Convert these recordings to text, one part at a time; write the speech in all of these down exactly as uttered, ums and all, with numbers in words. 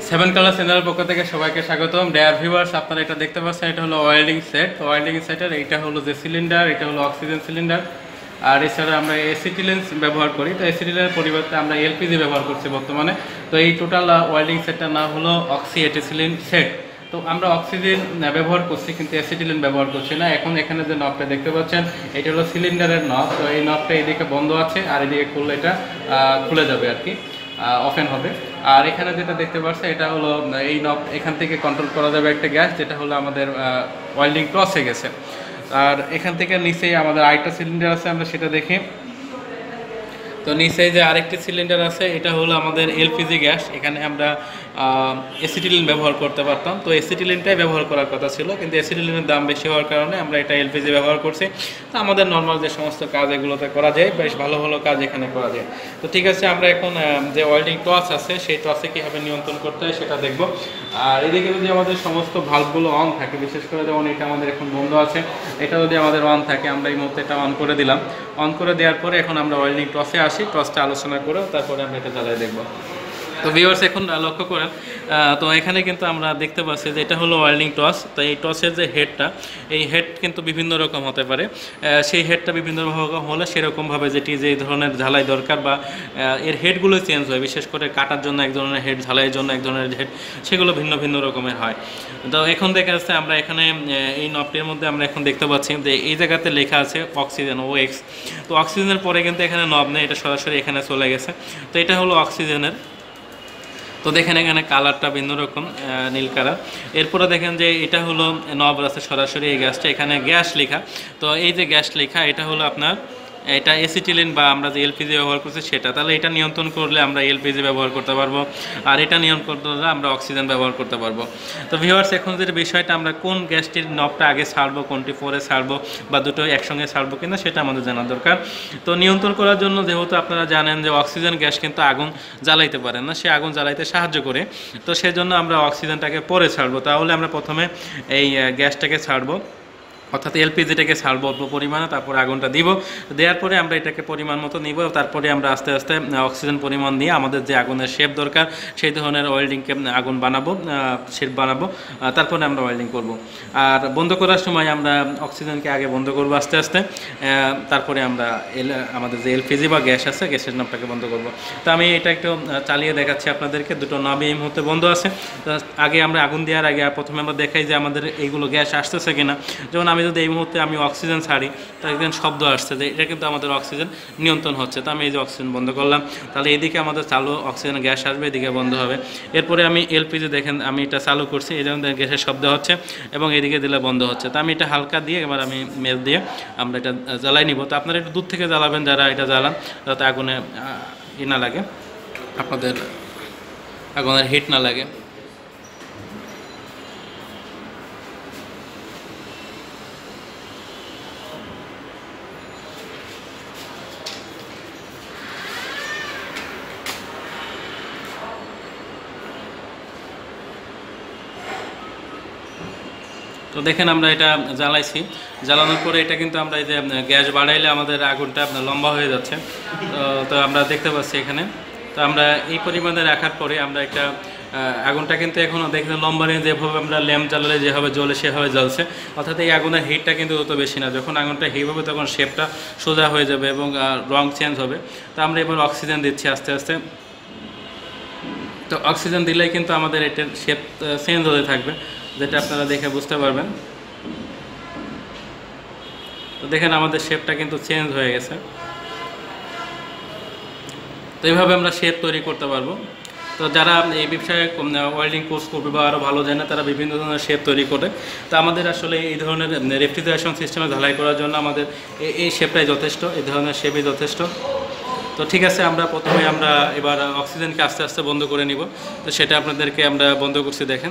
Seven colour চ্যানেলের পক্ষ থেকে সবাইকে স্বাগতম। ডেয়ার ভিউয়ার্স, আপনারা এটা দেখতে পাচ্ছেন, এটা হলো ওয়েল্ডিং সেট। ওয়েল্ডিং সেটের এটা হলো যে সিলিন্ডার, এটা হলো অক্সিজেন সিলিন্ডার। আর এছাড়া আমরা এসিটিলেন ব্যবহার করি, তো এসিটিলেনের পরিবর্তে আমরা এলপিজি ব্যবহার করছি বর্তমানে। তো এই টোটাল ওয়েল্ডিং সেটটার নাম হলো অক্সি এটিসিলিন সেট। তো আমরা অক্সিজেন ব্যবহার করছি কিন্তু অ্যাসিটিলিন ব্যবহার করছি না। এখন এখানে যে নবটা দেখতে পাচ্ছেন, এটা হলো সিলিন্ডারের নব। তো এই নবটা এদিকে বন্ধ আছে, আর এদিকে খুললে এটা খুলে যাবে আর কি, ওপেন হবে। আর এখানে যেটা দেখতে পাচ্ছেন, এটা হলো এই নব, এখান থেকে কন্ট্রোল করা যাবে একটা গ্যাস, যেটা হলো আমাদের ওয়েল্ডিং ক্রসে গেছে। আর এখান থেকে নিচেই আমাদের আরেকটা সিলিন্ডার আছে, আমরা সেটা দেখি। তো নিচে যে আরেকটি সিলিন্ডার আছে, এটা হলো আমাদের এলপিজি গ্যাস। এখানে আমরা এসিটিলিন ব্যবহার করতে পারতাম, তো এসিটিলিনটাই ব্যবহার করার কথা ছিল, কিন্তু এসিটিলিনের দাম বেশি হওয়ার কারণে আমরা এটা এলপিজি ব্যবহার করছি। তো আমাদের নর্মাল যে সমস্ত কাজ এগুলোতে করা যায়, বেশ ভালো ভালো কাজ এখানে করা যায়। তো ঠিক আছে, আমরা এখন যে ওয়েল্ডিং টর্চ আছে, সেই টর্চে কীভাবে নিয়ন্ত্রণ করতে হয় সেটা দেখব। আর এদিকে যদি আমাদের সমস্ত ভাল্বগুলো অন থাকে, বিশেষ করে যেমন এটা আমাদের এখন বন্ধ আছে, এটা যদি আমাদের অন থাকে, আমরা এই মুহূর্তে এটা অন করে দিলাম। অন করে দেওয়ার পরে এখন আমরা ওয়েল্ডিং টর্চে আসি, টর্চটা আলোচনা করে তারপরে আমরা এটা জ্বালিয়ে দেখব। তো ভিউয়ার্স, এখন লক্ষ্য করেন, তো এখানে কিন্তু আমরা দেখতে পাচ্ছি যে এটা হলো ওয়েল্ডিং টর্চ। তো এই টর্চের যে হেডটা, এই হেড কিন্তু বিভিন্ন রকম হতে পারে। সেই হেডটা বিভিন্ন রকম হলে সেরকমভাবে যেটি যে ধরনের ঝালাই দরকার, বা এর হেডগুলো চেঞ্জ হয়। বিশেষ করে কাটার জন্য এক ধরনের হেড, ঝালাইয়ের জন্য এক ধরনের হেড, সেগুলো ভিন্ন ভিন্ন রকমের হয়। তো এখন দেখা যাচ্ছে আমরা এখানে এই নবটির মধ্যে আমরা এখন দেখতে পাচ্ছি যে এই জায়গাতে লেখা আছে অক্সিজেন, ও এক্স। তো অক্সিজেনের পরে কিন্তু এখানে নব নেই, এটা সরাসরি এখানে চলে গেছে। তো এটা হলো অক্সিজেনের। তো দেখেন এখানে কালারটা ভিন্ন রকম, নীল কালার। এরপরে দেখেন যে এটা হলো নব আছে সরাসরি এই গ্যাসটা, এখানে গ্যাস লেখা। তো এই যে গ্যাস লেখা, এটা হলো আপনার এটা এসিটিলিন বা আমরা যে এলপিজি ব্যবহার করছি সেটা। তাহলে এটা নিয়ন্ত্রণ করলে আমরা এলপিজি ব্যবহার করতে পারবো, আর এটা নিয়ন্ত্রণ করলে আমরা অক্সিজেন ব্যবহার করতে পারবো। তো ভিউয়ার্স, এখন যে বিষয়টা, আমরা কোন গ্যাসটির নবটা আগে ছাড়বো, কোনটি পরে ছাড়বো, বা দুটো একসঙ্গে ছাড়বো কিনা, সেটা আমাদের জানা দরকার। তো নিয়ন্ত্রণ করার জন্য যেহেতু আপনারা জানেন যে অক্সিজেন গ্যাস কিন্তু আগুন জ্বালাইতে পারে না, সে আগুন জ্বালাইতে সাহায্য করে। তো সেজন্য আমরা অক্সিজেনটাকে পরে ছাড়বো। তাহলে আমরা প্রথমে এই গ্যাসটাকে ছাড়বো, অর্থাৎ এলপিজিটাকে ছাড়বো অল্প পরিমাণে, তারপরে আগুনটা দিব। দেওয়ার পরে আমরা এটাকে পরিমাণ মতো নিব, তারপরে আমরা আস্তে আস্তে অক্সিজেন পরিমাণ দিয়ে আমাদের যে আগুনের শেপ দরকার সেই ধরনের ওয়েল্ডিংকে আগুন বানাবো, শেপ বানাবো, তারপরে আমরা ওয়েল্ডিং করব। আর বন্ধ করার সময় আমরা অক্সিজেনকে আগে বন্ধ করব আস্তে আস্তে, তারপরে আমরা এল আমাদের যে এলপিজি বা গ্যাস আছে, গ্যাসের নামটাকে বন্ধ করব। তো আমি এটা একটু চালিয়ে দেখাচ্ছি আপনাদেরকে। দুটো নাম এই মুহূর্তে বন্ধ আছে। আগে আমরা আগুন দেওয়ার আগে প্রথমে আমরা দেখাই যে আমাদের এইগুলো গ্যাস আসতেছে কিনা। যেমন আমি যদি এই মুহূর্তে আমি অক্সিজেন ছাড়ি, তার একদিন শব্দ আসছে যে এটা কিন্তু আমাদের অক্সিজেন নিয়ন্ত্রণ হচ্ছে। তো আমি এই যে অক্সিজেন বন্ধ করলাম, তাহলে এদিকে আমাদের চালু অক্সিজেন গ্যাস আসবে, এদিকে বন্ধ হবে। এরপরে আমি এলপিজি দেখেন আমি এটা চালু করছি, এই জন্য গ্যাসের শব্দ হচ্ছে, এবং এদিকে দিলে বন্ধ হচ্ছে। তো আমি এটা হালকা দিয়ে এবার আমি মেজ দিয়ে আমরা এটা জ্বালাই নিব। তো আপনারা একটু দূর থেকে জ্বালাবেন যারা এটা জ্বালান, যাতে আগুনে ই না লাগে, আপনাদের আগুনের হিট না লাগে। তো দেখেন আমরা এটা জ্বালাইছি, জ্বালানোর পরে এটা কিন্তু আমরা এই যে গ্যাস বাড়াইলে আমাদের আগুনটা আপনার লম্বা হয়ে যাচ্ছে। তো তো আমরা দেখতে পাচ্ছি এখানে। তো আমরা এই পরিমাণে রাখার পরে আমরা একটা আগুনটা কিন্তু এখনও দেখেন লম্বা নিয়ে যেভাবে আমরা ল্যাম্প জ্বালালে যেভাবে জ্বলে সেভাবে জ্বলছে। অর্থাৎ এই আগুনের হিটটা কিন্তু তত বেশি না। যখন আগুনটা হিট হবে তখন শেপটা সোজা হয়ে যাবে এবং রং চেঞ্জ হবে। তো আমরা এবার অক্সিজেন দিচ্ছি আস্তে আস্তে। তো অক্সিজেন দিলেই কিন্তু আমাদের এটার শেপ চেঞ্জ হতে থাকবে, যেটা আপনারা দেখে বুঝতে পারবেন। তো দেখেন আমাদের শেপটা কিন্তু চেঞ্জ হয়ে গেছে। তো এইভাবে আমরা শেপ তৈরি করতে পারবো। তো যারা এই বিষয়ে ওয়েল্ডিং কোর্স করবে বা আরও ভালো জানে, তারা বিভিন্ন ধরনের শেপ তৈরি করে। তো আমাদের আসলে এই ধরনের রেফ্রিজারেশন সিস্টেমে ঢালাই করার জন্য আমাদের এই শেপটাই যথেষ্ট, এই ধরনের শেপই যথেষ্ট। তো ঠিক আছে, আমরা প্রথমে আমরা এবার অক্সিজেনকে আস্তে আস্তে বন্ধ করে নিব। তো সেটা আপনাদেরকে আমরা বন্ধ করছি, দেখেন।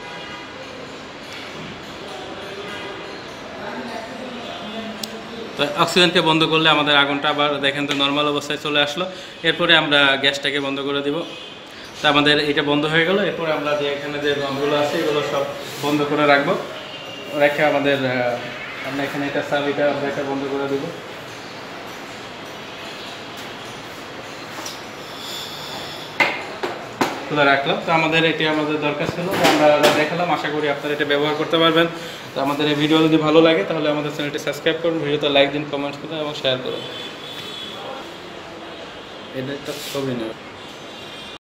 তো অক্সিজেনকে বন্ধ করলে আমাদের আগুনটা আবার দেখেন তো নর্মাল অবস্থায় চলে আসলো। এরপরে আমরা গ্যাসটাকে বন্ধ করে দিব। তো আমাদের এটা বন্ধ হয়ে গেল। এরপরে আমরা যে এখানে যে রঙগুলো আছে এগুলো সব বন্ধ করে রাখবো, রেখে আমাদের আমরা এখানে এটা চাবিটা আমরা এটা বন্ধ করে দেবো। খুলে রাখলাম। তো আমাদের এটি আমাদের দরকার ছিল, তো আমরা দেখালাম। আশা করি আপনারা এটা ব্যবহার করতে পারবেন। তো আমাদের এই ভিডিও যদি ভালো লাগে তাহলে আমাদের চ্যানেলটি সাবস্ক্রাইব করুন, ভিডিওতে লাইক দিন, কমেন্ট করুন এবং শেয়ার করুন। এটা একটা ছবি নেই।